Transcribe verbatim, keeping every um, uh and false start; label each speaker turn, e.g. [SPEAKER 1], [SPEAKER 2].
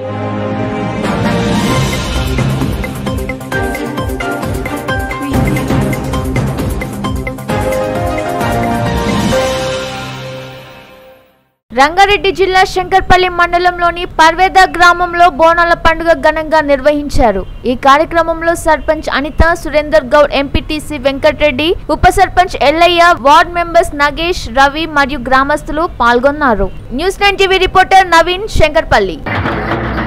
[SPEAKER 1] రంగారెడ్డి జిల్లా శంకర్పల్లి మండలంలోని పర్వేద గ్రామంలో బోనాల పండుగ ఘనంగా నిర్వహించారు. ఈ కార్యక్రమంలో సర్పంచ్ అనిత, సురేందర్ గౌడ్, ఎంపీటీసీ వెంకటరెడ్డి, ఉప సర్పంచ్ ఎల్లయ్య, వార్డ్ మెంబర్స్ నగేష్, రవి మరియు గ్రామస్తులు పాల్గొన్నారు. News nine TV reporter Naveen, Shankarpally.